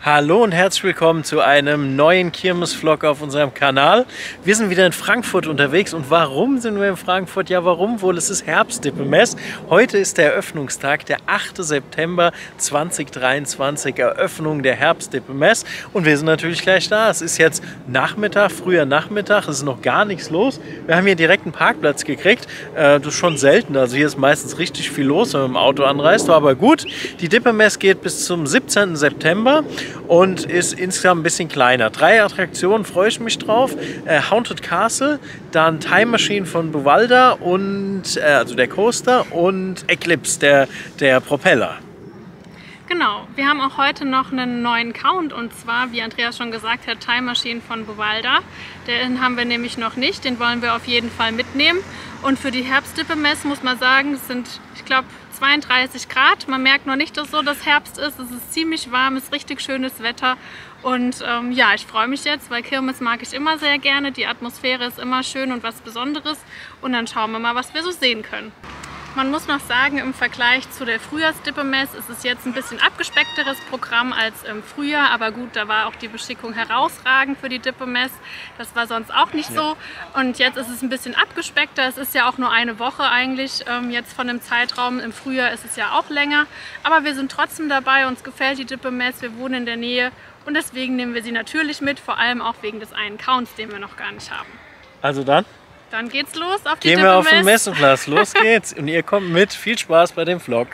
Hallo und herzlich willkommen zu einem neuen Kirmes-Vlog auf unserem Kanal. Wir sind wieder in Frankfurt unterwegs. Und warum sind wir in Frankfurt? Ja, warum wohl? Es ist Herbstdippemess. Heute ist der Eröffnungstag, der 8. September 2023, Eröffnung der Herbstdippemess. Und wir sind natürlich gleich da. Es ist jetzt Nachmittag, früher Nachmittag, es ist noch gar nichts los. Wir haben hier direkt einen Parkplatz gekriegt. Das ist schon selten, also hier ist meistens richtig viel los, wenn man mit dem Auto anreist. Aber gut, die Dippemess geht bis zum 17. September. Und ist insgesamt ein bisschen kleiner. 3 Attraktionen, freue ich mich drauf. Haunted Castle, dann Time Machine von Buwalda und also der Coaster und Eclipse, der Propeller. Genau, wir haben auch heute noch einen neuen Count und zwar, wie Andreas schon gesagt hat, Time Machine von Buwalda. Den haben wir nämlich noch nicht, den wollen wir auf jeden Fall mitnehmen. Und für die Herbstdippemess muss man sagen, es sind, ich glaube, 32 Grad. Man merkt noch nicht, dass so das Herbst ist. Es ist ziemlich warm, es ist richtig schönes Wetter. Und ja, ich freue mich jetzt, weil Kirmes mag ich immer sehr gerne. Die Atmosphäre ist immer schön und was Besonderes. Und dann schauen wir mal, was wir so sehen können. Man muss noch sagen, im Vergleich zu der Frühjahrsdippemess ist es jetzt ein bisschen abgespeckteres Programm als im Frühjahr. Aber gut, da war auch die Beschickung herausragend für die Dippemess. Das war sonst auch nicht so. Und jetzt ist es ein bisschen abgespeckter. Es ist ja auch nur eine Woche eigentlich jetzt von dem Zeitraum. Im Frühjahr ist es ja auch länger. Aber wir sind trotzdem dabei. Uns gefällt die Dippemess. Wir wohnen in der Nähe. Und deswegen nehmen wir sie natürlich mit. Vor allem auch wegen des einen Counts, den wir noch gar nicht haben. Also dann? Dann geht's los auf die Gehen Dippemess. wir auf den Messeplatz, los geht's. Und ihr kommt mit, viel Spaß bei dem Vlog.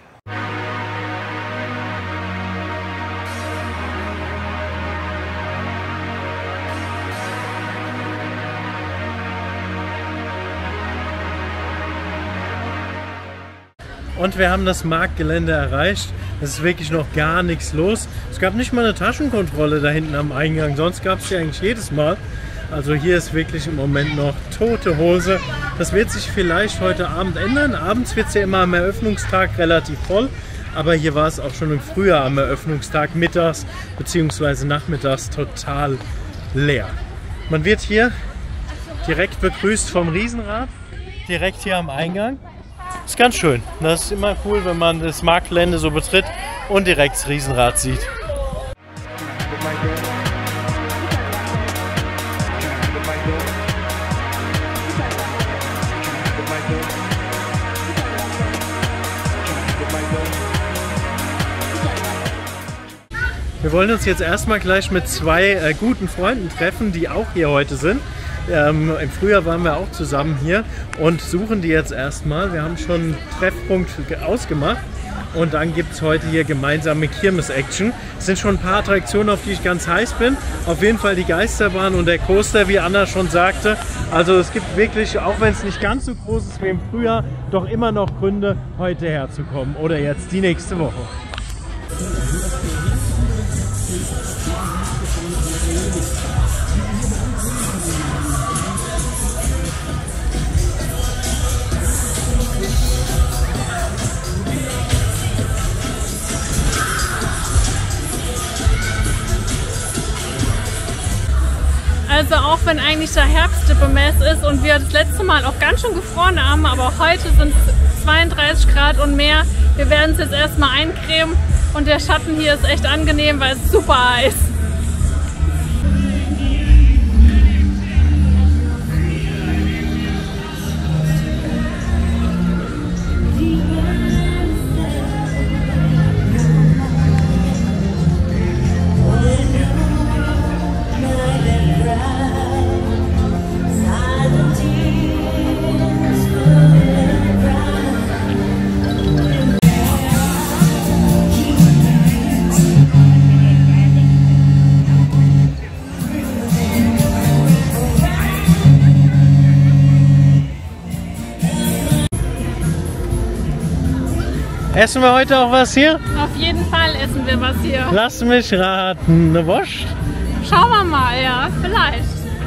Und wir haben das Marktgelände erreicht. Es ist wirklich noch gar nichts los. Es gab nicht mal eine Taschenkontrolle da hinten am Eingang, sonst gab es ja eigentlich jedes Mal. Also hier ist wirklich im Moment noch tote Hose. Das wird sich vielleicht heute Abend ändern. Abends wird es ja immer am Eröffnungstag relativ voll. Aber hier war es auch schon im Frühjahr am Eröffnungstag mittags bzw. nachmittags total leer. Man wird hier direkt begrüßt vom Riesenrad. Direkt hier am Eingang. Ist ganz schön. Das ist immer cool, wenn man das Marktgelände so betritt und direkt das Riesenrad sieht. Wir wollen uns jetzt erstmal gleich mit 2 guten Freunden treffen, die auch hier heute sind. Im Frühjahr waren wir auch zusammen hier und suchen die jetzt erstmal. Wir haben schon einen Treffpunkt ausgemacht und dann gibt es heute hier gemeinsame Kirmes-Action. Es sind schon ein paar Attraktionen, auf die ich ganz heiß bin. Auf jeden Fall die Geisterbahn und der Coaster, wie Anna schon sagte. Also es gibt wirklich, auch wenn es nicht ganz so groß ist wie im Frühjahr, doch immer noch Gründe, heute herzukommen oder jetzt die nächste Woche. Also auch wenn eigentlich der Herbstdippemess ist und wir das letzte Mal auch ganz schön gefroren haben, aber heute sind es 32 Grad und mehr. Wir werden es jetzt erstmal eincremen und der Schatten hier ist echt angenehm, weil es ist super heiß. Essen wir heute auch was hier? Auf jeden Fall essen wir was hier. Lass mich raten, eine Wurst? Schauen wir mal, ja, vielleicht.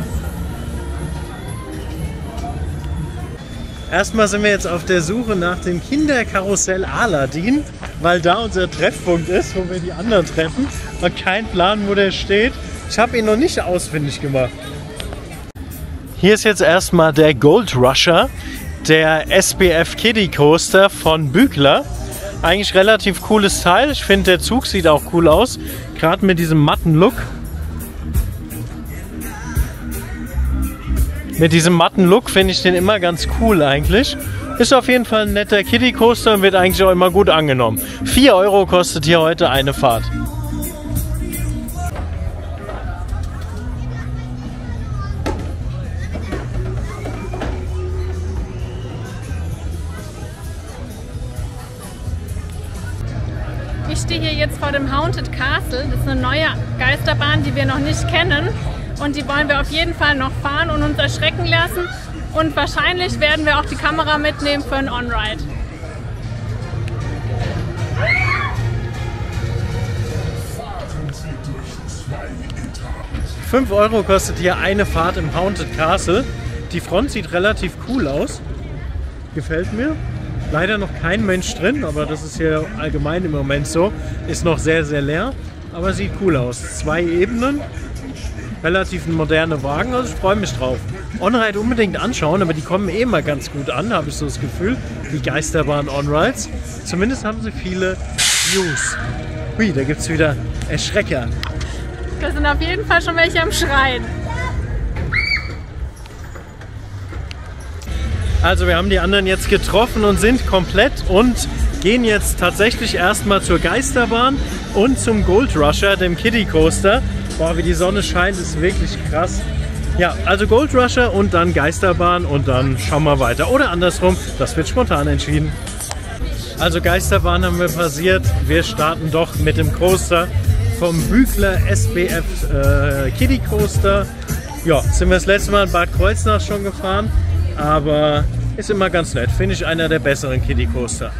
Erstmal sind wir jetzt auf der Suche nach dem Kinderkarussell Aladdin, weil da unser Treffpunkt ist, wo wir die anderen treffen. Und kein Plan, wo der steht. Ich habe ihn noch nicht ausfindig gemacht. Hier ist jetzt erstmal der Gold Rusher, der SBF Kiddie Coaster von Bügler. Eigentlich relativ cooles Teil. Ich finde, der Zug sieht auch cool aus. Gerade mit diesem matten Look. Mit diesem matten Look finde ich den immer ganz cool eigentlich. Ist auf jeden Fall ein netter Kiddie Coaster und wird eigentlich auch immer gut angenommen. 4 € kostet hier heute eine Fahrt. Ich stehe hier jetzt vor dem Haunted Castle. Das ist eine neue Geisterbahn, die wir noch nicht kennen. Und die wollen wir auf jeden Fall noch fahren und uns erschrecken lassen. Und wahrscheinlich werden wir auch die Kamera mitnehmen für ein On-Ride. 5 € kostet hier eine Fahrt im Haunted Castle. Die Front sieht relativ cool aus. Gefällt mir. Leider noch kein Mensch drin, aber das ist hier allgemein im Moment so. Ist noch sehr, sehr leer, aber sieht cool aus. 2 Ebenen. Relativ moderne Wagen, also ich freue mich drauf. On-Ride unbedingt anschauen, aber die kommen eh mal ganz gut an, habe ich so das Gefühl. Die Geisterbahn On-Rides. Zumindest haben sie viele Views. Hui, da gibt es wieder Erschrecker. Da sind auf jeden Fall schon welche am Schreien. Also wir haben die anderen jetzt getroffen und sind komplett und gehen jetzt tatsächlich erstmal zur Geisterbahn und zum Gold Rusher, dem Kiddie Coaster. Boah, wie die Sonne scheint, ist wirklich krass. Ja, also Gold Rusher und dann Geisterbahn und dann schauen wir weiter. Oder andersrum, das wird spontan entschieden. Also Geisterbahn haben wir passiert. Wir starten doch mit dem Coaster vom Bügler SBF Kiddie Coaster. Ja, sind wir das letzte Mal in Bad Kreuznach schon gefahren, aber ist immer ganz nett. Finde ich einer der besseren Kiddie Coaster.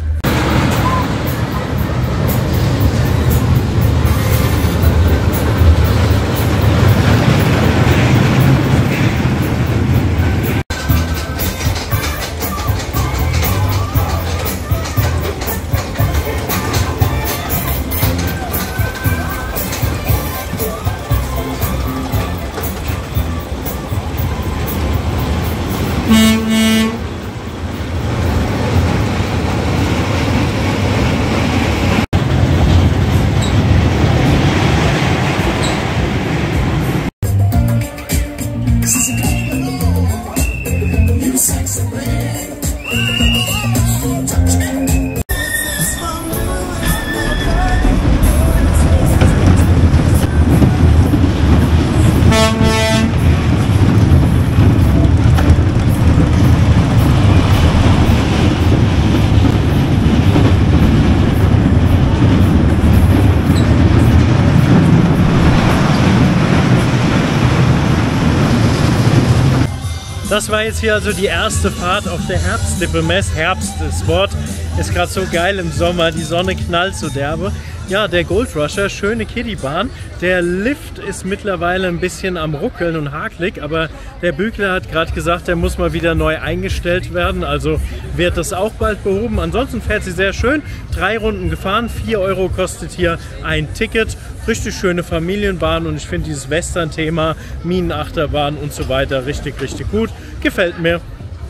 Das war jetzt hier also die erste Fahrt auf der Herbstdippemess. Herbst, das Wort ist gerade so geil im Sommer, die Sonne knallt so derbe. Ja, der Gold Rusher, schöne Kiddie-Bahn. Der Lift ist mittlerweile ein bisschen am Ruckeln und hakelig, aber der Bügler hat gerade gesagt, der muss mal wieder neu eingestellt werden, also wird das auch bald behoben. Ansonsten fährt sie sehr schön, 3 Runden gefahren, 4 € kostet hier ein Ticket. Richtig schöne Familienbahn und ich finde dieses Western-Thema, Minenachterbahn und so weiter richtig, richtig gut. Gefällt mir.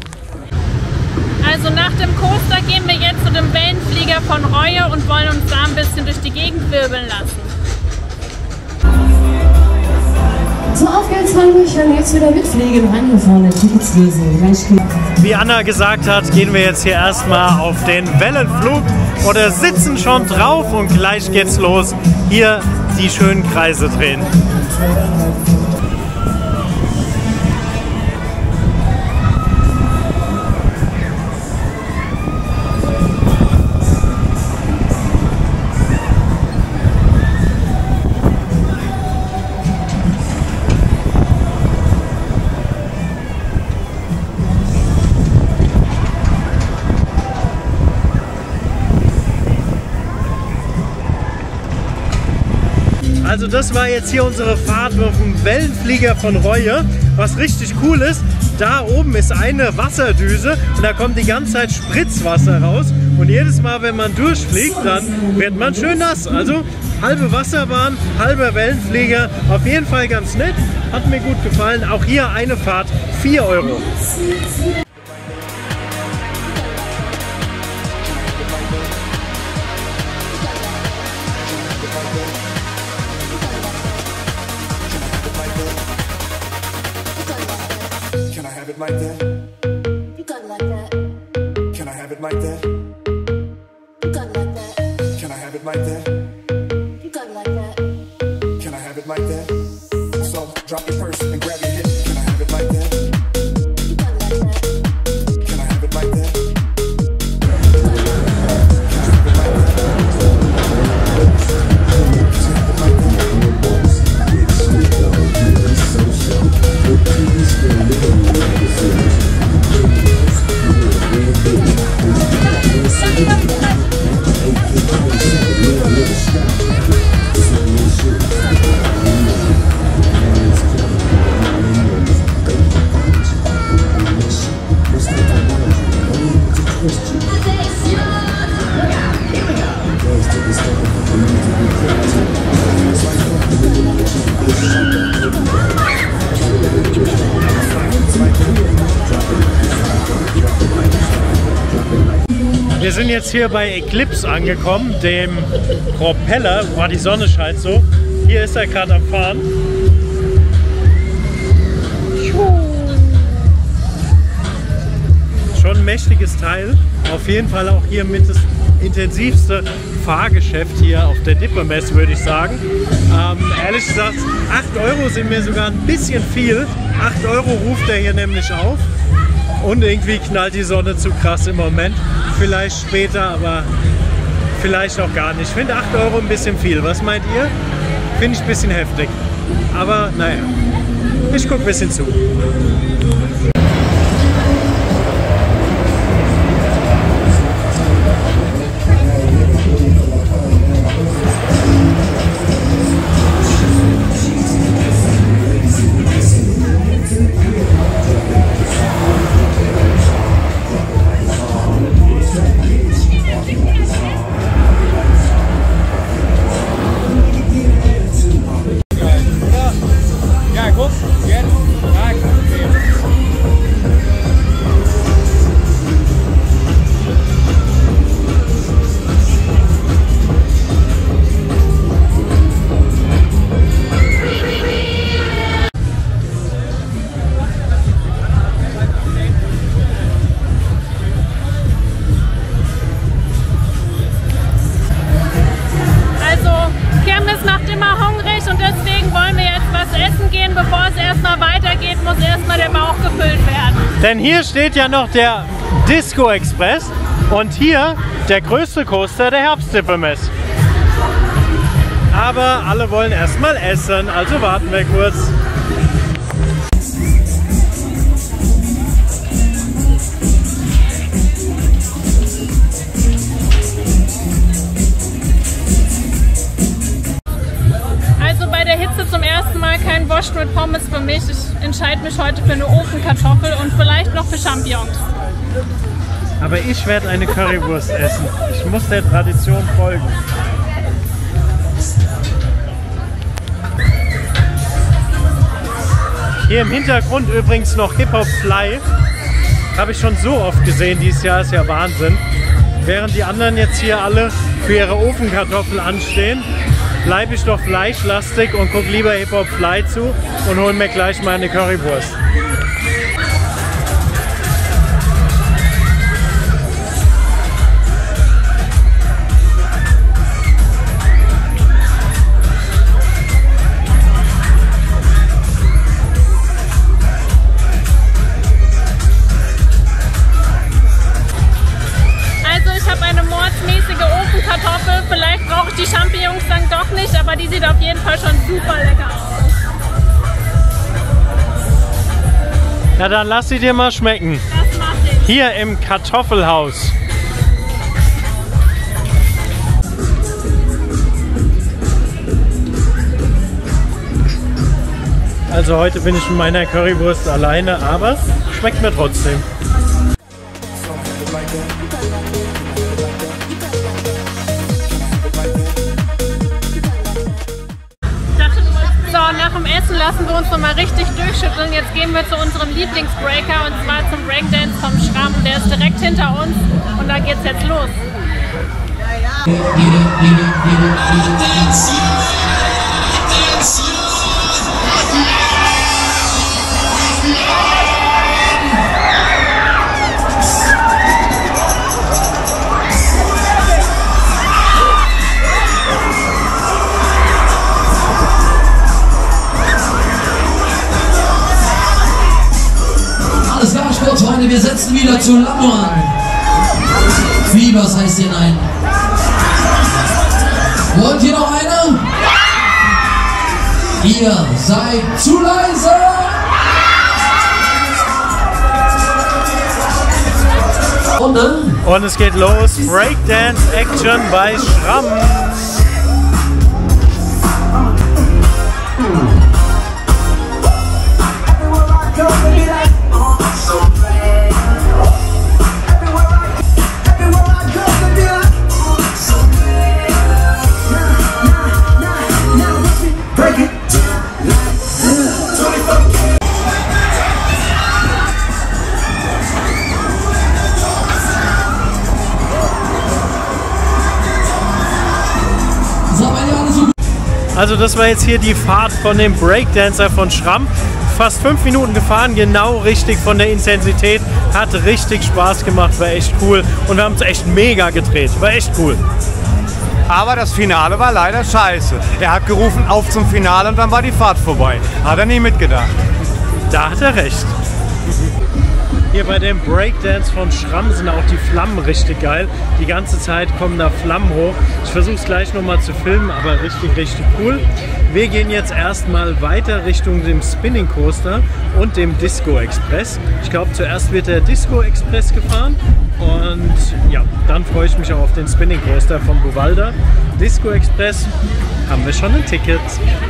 Also nach dem Coaster gehen wir jetzt zu dem Wellenflieger von Reue und wollen uns da ein bisschen durch die Gegend wirbeln lassen. So, auf geht's, wir können jetzt wieder mitfliegen. Angefahrene Tickets lösen. Wie Anna gesagt hat, gehen wir jetzt hier erstmal auf den Wellenflug oder sitzen schon drauf und gleich geht's los. Hier die schönen Kreise drehen. Also das war jetzt hier unsere Fahrt auf dem Wellenflieger von Reue. Was richtig cool ist, da oben ist eine Wasserdüse und da kommt die ganze Zeit Spritzwasser raus. Und jedes Mal, wenn man durchfliegt, dann wird man schön nass. Also halbe Wasserbahn, halber Wellenflieger, auf jeden Fall ganz nett. Hat mir gut gefallen. Auch hier eine Fahrt, 4 €. it like that? You got it like that. Can I have it like that? You got it like that. Can I have it like that? So drop your purse and grab your hip. Can I have it like that? You got it like that. Can I have it like that? Can I have it like that? Wir sind jetzt hier bei Eclipse angekommen, dem Propeller. Boah, die Sonne scheint so. Hier ist er gerade am Fahren. Schon ein mächtiges Teil. Auf jeden Fall auch hier mit das intensivste Fahrgeschäft hier auf der Dippemess, würde ich sagen. Ehrlich gesagt, 8 € sind mir sogar ein bisschen viel. 8 € ruft er hier nämlich auf. Und irgendwie knallt die Sonne zu krass im Moment. Vielleicht später, aber vielleicht auch gar nicht. Ich finde 8 € ein bisschen viel. Was meint ihr? Finde ich ein bisschen heftig. Aber naja, ich gucke ein bisschen zu. Denn hier steht ja noch der Disco Express und hier der größte Coaster der Herbstdippemess. Aber alle wollen erstmal essen, also warten wir kurz. Also bei der Hitze zum ersten Mal kein Wurst mit Pommes für mich. Ich entscheide mich heute für eine Ofenkartoffel und vielleicht noch für Champignons. Aber ich werde eine Currywurst essen. Ich muss der Tradition folgen. Hier im Hintergrund übrigens noch Hip-Hop Fly. Habe ich schon so oft gesehen dieses Jahr, ist ja Wahnsinn. Während die anderen jetzt hier alle für ihre Ofenkartoffel anstehen, bleibe ich doch fleischlastig und gucke lieber Hip-Hop Fly zu und hole mir gleich mal eine Currywurst. Vielleicht brauche ich die Champignons dann doch nicht, aber die sieht auf jeden Fall schon super lecker aus. Ja, dann lass sie dir mal schmecken. Das mache ich. Hier im Kartoffelhaus. Also heute bin ich mit meiner Currywurst alleine, aber schmeckt mir trotzdem. Nach dem Essen lassen wir uns noch mal richtig durchschütteln. Jetzt gehen wir zu unserem Lieblingsbreaker und zwar zum Breakdance vom Schramm. Der ist direkt hinter uns und da geht's jetzt los. Freunde, wir setzen wieder zu Lambo an. Fiebers heißt hier ein. Und hier noch einer? Ihr seid zu leise! Und es geht los. Breakdance Action bei Schramm. Also das war jetzt hier die Fahrt von dem Breakdancer von Schramm. Fast 5 Minuten gefahren, genau richtig von der Intensität. Hat richtig Spaß gemacht, war echt cool. Und wir haben es echt mega gedreht, war echt cool. Aber das Finale war leider scheiße. Er hat gerufen, auf zum Finale, und dann war die Fahrt vorbei. Hat er nie mitgedacht. Da hat er recht. Hier bei dem Breakdance von Schramm sind auch die Flammen richtig geil. Die ganze Zeit kommen da Flammen hoch. Ich versuche es gleich nochmal zu filmen, aber richtig, richtig cool. Wir gehen jetzt erstmal weiter Richtung dem Spinning Coaster und dem Disco Express. Ich glaube, zuerst wird der Disco Express gefahren und ja, dann freue ich mich auch auf den Spinning Coaster von Buwalda. Disco Express haben wir schon ein Ticket.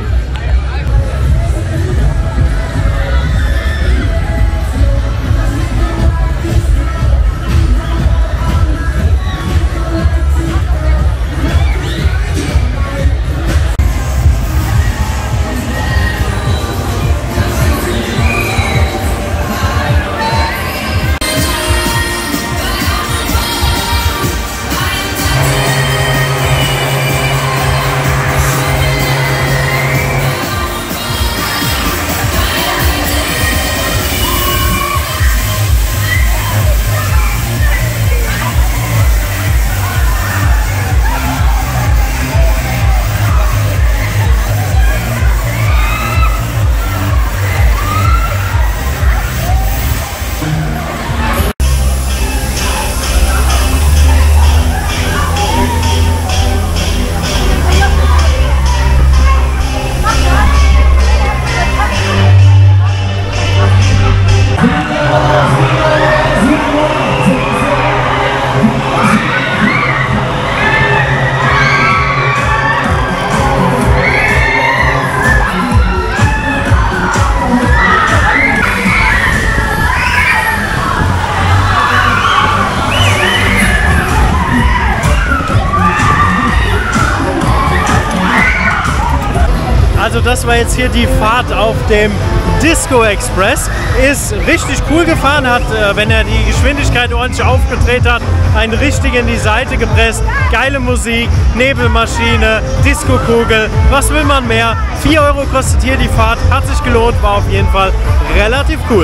Also das war jetzt hier die Fahrt auf dem Disco Express. Ist richtig cool gefahren, hat, wenn er die Geschwindigkeit ordentlich aufgedreht hat, einen richtig in die Seite gepresst. Geile Musik, Nebelmaschine, Disco-Kugel, was will man mehr? 4 € kostet hier die Fahrt, hat sich gelohnt, war auf jeden Fall relativ cool.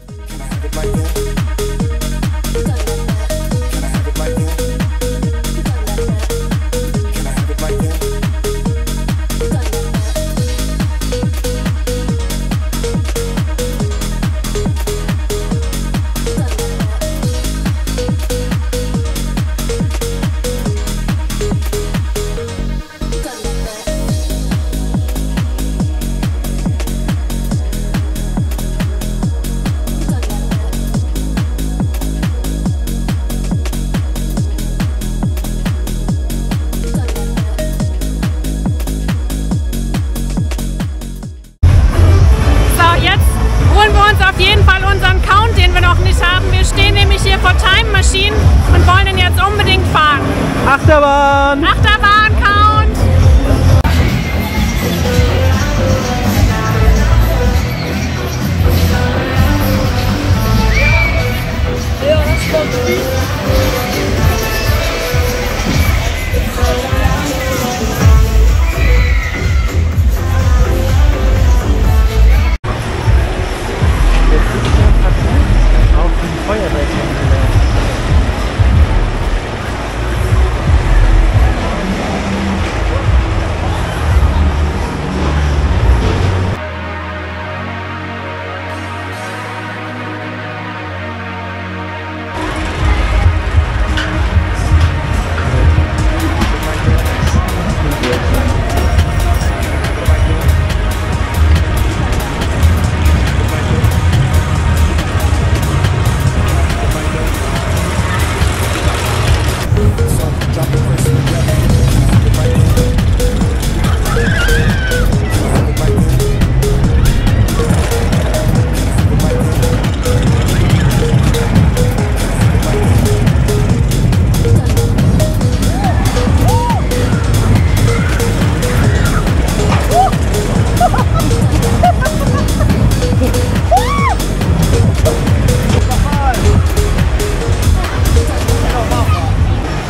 Time Machine und wollen den jetzt unbedingt fahren. Achterbahn! Achterbahn-Count! Ja, das kommt gut.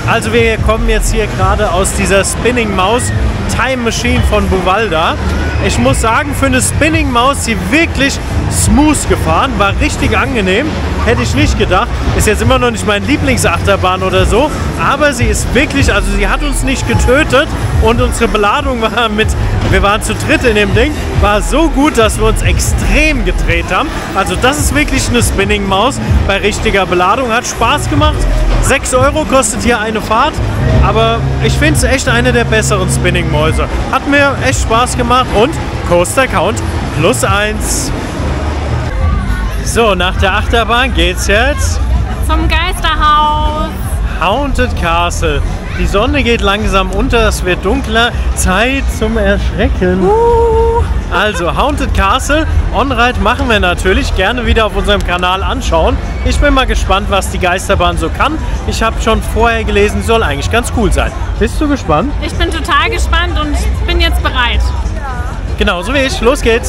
Also wir kommen jetzt hier gerade aus dieser Spinning Maus Time Machine von Buvalda. Ich muss sagen, für eine Spinning Maus, die wirklich smooth gefahren, war richtig angenehm. Hätte ich nicht gedacht. Ist jetzt immer noch nicht mein Lieblingsachterbahn oder so, aber sie ist wirklich, also sie hat uns nicht getötet und unsere Beladung war wir waren zu dritt in dem Ding, war so gut, dass wir uns extrem gedreht haben. Also das ist wirklich eine Spinning Maus bei richtiger Beladung. Hat Spaß gemacht. 6 € kostet hier eine Fahrt, aber ich finde es echt eine der besseren Spinning Mäuse. Hat mir echt Spaß gemacht und Coaster Count +1. So, nach der Achterbahn geht's jetzt Zum Geisterhaus. Haunted Castle. Die Sonne geht langsam unter, es wird dunkler. Zeit zum Erschrecken. Also Haunted Castle, On-Ride machen wir natürlich gerne wieder auf unserem Kanal anschauen. Ich bin mal gespannt, was die Geisterbahn so kann. Ich habe schon vorher gelesen, sie soll eigentlich ganz cool sein. Bist du gespannt? Ich bin total gespannt und bin jetzt bereit. Genauso wie ich. Los geht's.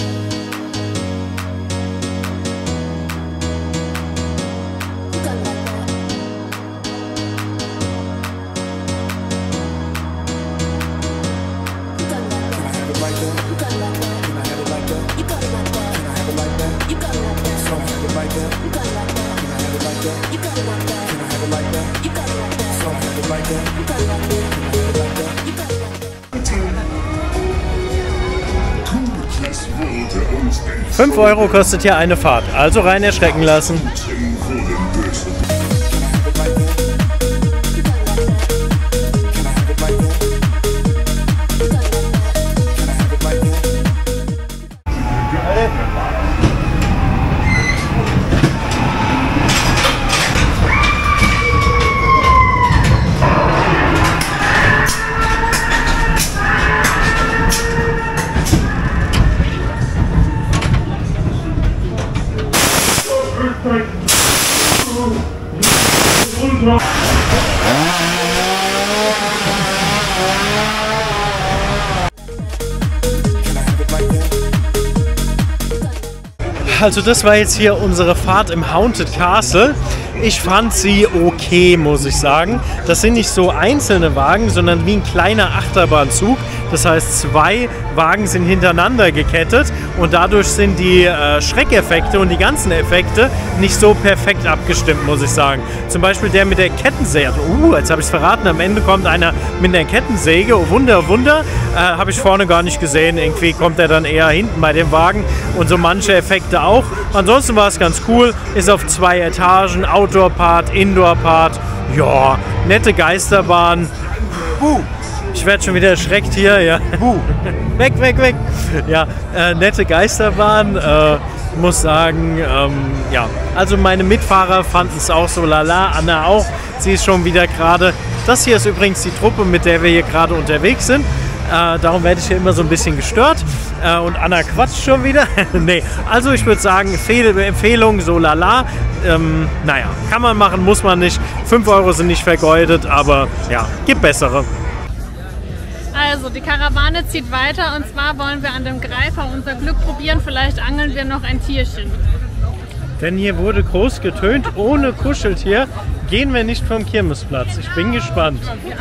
€5 kostet hier eine Fahrt, also rein erschrecken lassen. Also das war jetzt hier unsere Fahrt im Haunted Castle. Ich fand sie okay, muss ich sagen. Das sind nicht so einzelne Wagen, sondern wie ein kleiner Achterbahnzug. Das heißt, 2 Wagen sind hintereinander gekettet und dadurch sind die Schreckeffekte und die ganzen Effekte nicht so perfekt abgestimmt, muss ich sagen. Zum Beispiel der mit der Kettensäge. Jetzt habe ich es verraten. Am Ende kommt einer mit einer Kettensäge. Oh Wunder, Wunder. Habe ich vorne gar nicht gesehen. Irgendwie kommt er dann eher hinten bei dem Wagen und so manche Effekte auch. Ansonsten war es ganz cool. Ist auf 2 Etagen. Outdoor-Part, Indoor-Part. Ja, nette Geisterbahn. Ich werde schon wieder erschreckt hier. Ja. Weg, weg, weg. Ja, nette Geisterbahn. Muss sagen, ja. Also meine Mitfahrer fanden es auch so lala. Anna auch. Sie ist schon wieder gerade. Das hier ist übrigens die Truppe, mit der wir hier gerade unterwegs sind. Darum werde ich hier immer so ein bisschen gestört. Und Anna quatscht schon wieder. Nee, also ich würde sagen, Empfehlung, so lala. Naja, kann man machen, muss man nicht. 5 € sind nicht vergeudet, aber ja, gibt bessere. Also die Karawane zieht weiter und zwar wollen wir an dem Greifer unser Glück probieren. Vielleicht angeln wir noch ein Tierchen. Denn hier wurde groß getönt, ohne Kuscheltier gehen wir nicht vom Kirmesplatz. Ich bin gespannt.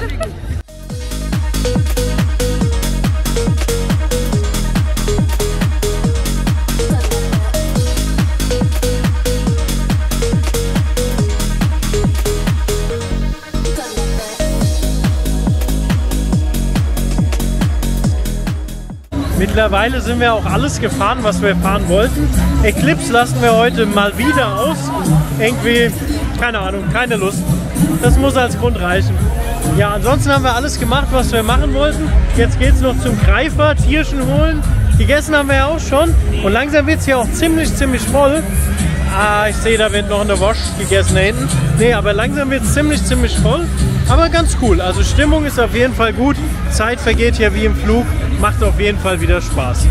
Mittlerweile sind wir auch alles gefahren, was wir fahren wollten. Eclipse lassen wir heute mal wieder aus. Irgendwie, keine Ahnung, keine Lust. Das muss als Grund reichen. Ja, ansonsten haben wir alles gemacht, was wir machen wollten. Jetzt geht es noch zum Greifer, Tierchen holen. Gegessen haben wir ja auch schon. Und langsam wird es hier auch ziemlich voll. Ah, ich sehe, da wird noch eine Wasch gegessen da hinten. Nee, aber langsam wird es ziemlich voll. Aber ganz cool. Also Stimmung ist auf jeden Fall gut. Zeit vergeht hier wie im Flug. Macht auf jeden Fall wieder Spaß.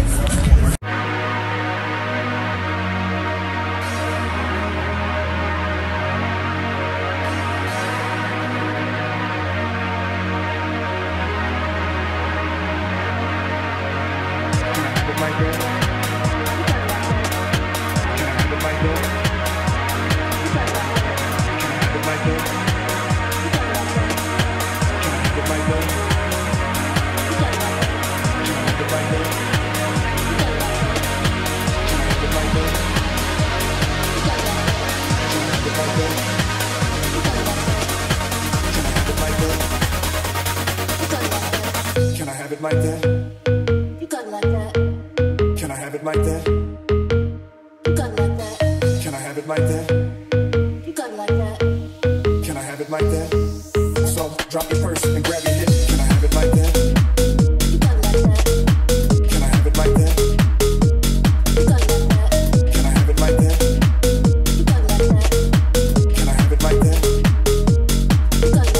it like that? You got it like that. Can I have it like that? You got it like that. Can I have it like that? You got it like that. Can I have it like that? So drop your purse and grab your hip. Can I have it like that? You got it like that. Can I have it like that? You got it like that. Can I have it like that? You got it like that. Can I have it like that? You got it like that.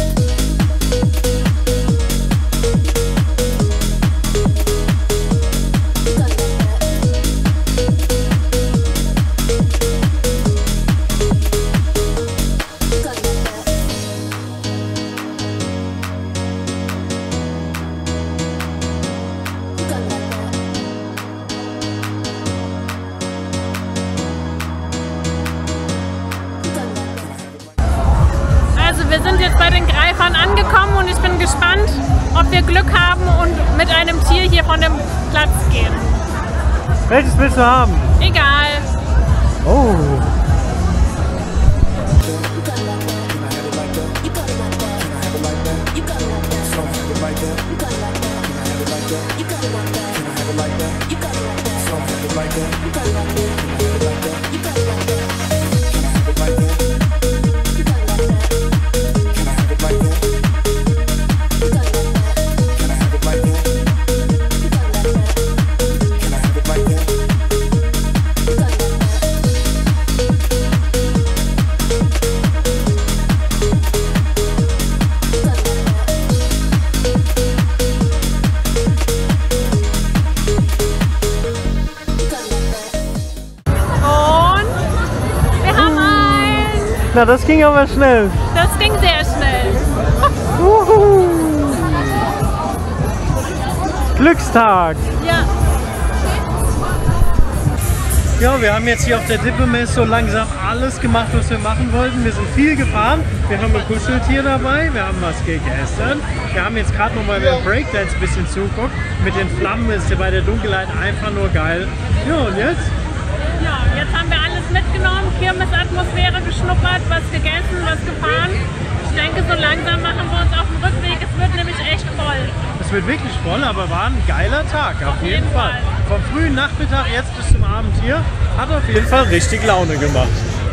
Wir sind jetzt bei den Greifern angekommen und ich bin gespannt, ob wir Glück haben und mit einem Tier hier von dem Platz gehen. Welches willst du haben? Egal. Oh. Na, das ging aber schnell. Das ging sehr schnell. Glückstag. Ja. Ja, wir haben jetzt hier auf der Dippemess so langsam alles gemacht, was wir machen wollten. Wir sind viel gefahren. Wir haben ein Kuscheltier dabei. Wir haben was gegessen. Wir haben jetzt gerade noch mal beim Breakdance ein bisschen zuguckt. Mit den Flammen ist ja bei der Dunkelheit einfach nur geil. Ja, und jetzt? Ja, jetzt haben wir alles mitgenommen, Kirmesatmosphäre geschnuppert, was gegessen, was gefahren. Ich denke, so langsam machen wir uns auf den Rückweg. Es wird nämlich echt voll. Es wird wirklich voll, aber war ein geiler Tag, auf jeden Fall. Vom frühen Nachmittag jetzt bis zum Abend hier hat auf jeden Fall richtig Laune gemacht.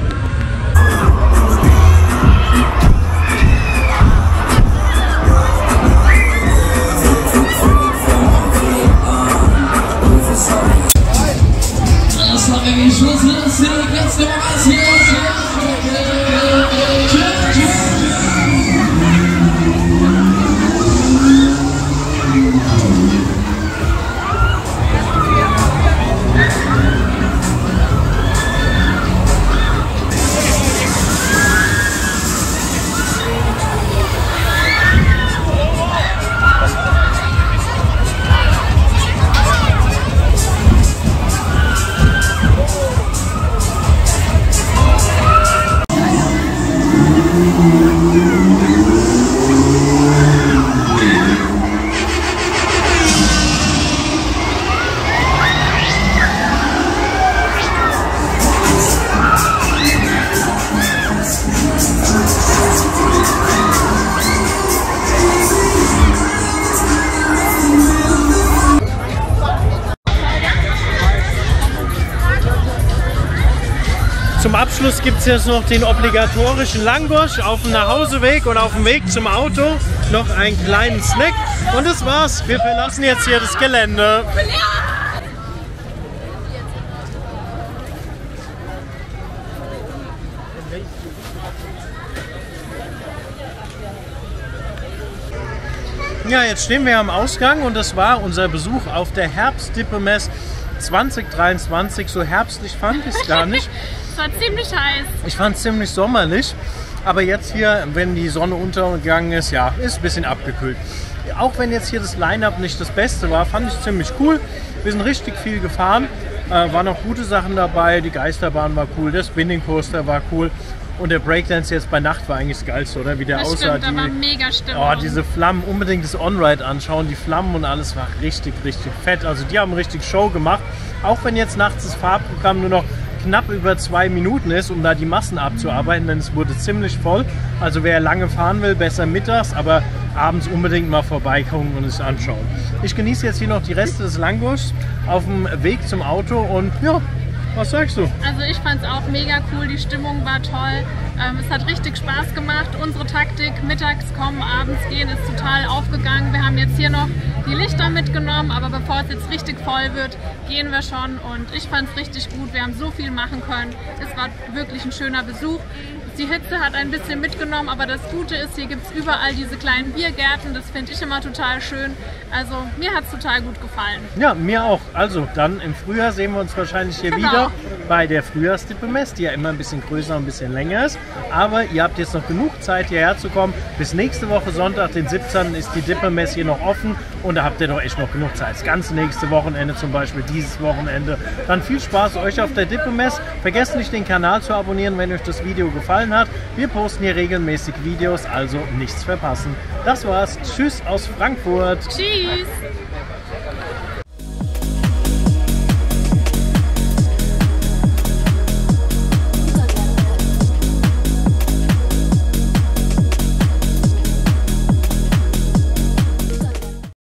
Zum Abschluss gibt es jetzt noch den obligatorischen Langosch auf dem Nachhauseweg und auf dem Weg zum Auto noch einen kleinen Snack. Und das war's. Wir verlassen jetzt hier das Gelände. Ja, jetzt stehen wir am Ausgang und das war unser Besuch auf der Herbstdippemess 2023. So herbstlich fand ich es gar nicht. Es war ziemlich heiß. Ich fand es ziemlich sommerlich, aber jetzt hier, wenn die Sonne untergegangen ist, ja, ist ein bisschen abgekühlt. Auch wenn jetzt hier das Line-Up nicht das Beste war, fand ich ziemlich cool. Wir sind richtig viel gefahren, waren noch gute Sachen dabei, die Geisterbahn war cool, der Spinning Coaster war cool. Und der Breakdance jetzt bei Nacht war eigentlich das Geilste, oder? Wie der das aussah. Stimmt, da war mega Stimmung. Oh, diese Flammen, unbedingt das On-Ride anschauen. Die Flammen und alles war richtig, richtig fett. Also die haben richtig Show gemacht. Auch wenn jetzt nachts das Fahrprogramm nur noch knapp über 2 Minuten ist, um da die Massen abzuarbeiten, denn es wurde ziemlich voll. Also wer lange fahren will, besser mittags, aber abends unbedingt mal vorbeikommen und es anschauen. Ich genieße jetzt hier noch die Reste des Langurs auf dem Weg zum Auto und ja, was sagst du? Also ich fand es auch mega cool, die Stimmung war toll, es hat richtig Spaß gemacht. Unsere Taktik, mittags kommen, abends gehen, ist total aufgegangen. Wir haben jetzt hier noch die Lichter mitgenommen, aber bevor es jetzt richtig voll wird, gehen wir schon und ich fand es richtig gut. Wir haben so viel machen können, es war wirklich ein schöner Besuch. Die Hitze hat ein bisschen mitgenommen, aber das Gute ist, hier gibt es überall diese kleinen Biergärten, das finde ich immer total schön. Also mir hat es total gut gefallen. Ja, mir auch. Also dann im Frühjahr sehen wir uns wahrscheinlich hier wieder bei der Frühjahrsdippemess, die ja immer ein bisschen größer und ein bisschen länger ist. Aber ihr habt jetzt noch genug Zeit hierher zu kommen. Bis nächste Woche Sonntag, den 17. ist die Dippemess hier noch offen und da habt ihr doch echt noch genug Zeit. Das ganze nächste Wochenende zum Beispiel, dieses Wochenende. Dann viel Spaß euch auf der Dippemess. Vergesst nicht den Kanal zu abonnieren, wenn euch das Video gefallen hat. Wir posten hier regelmäßig Videos, also nichts verpassen. Das war's. Tschüss aus Frankfurt. Tschüss.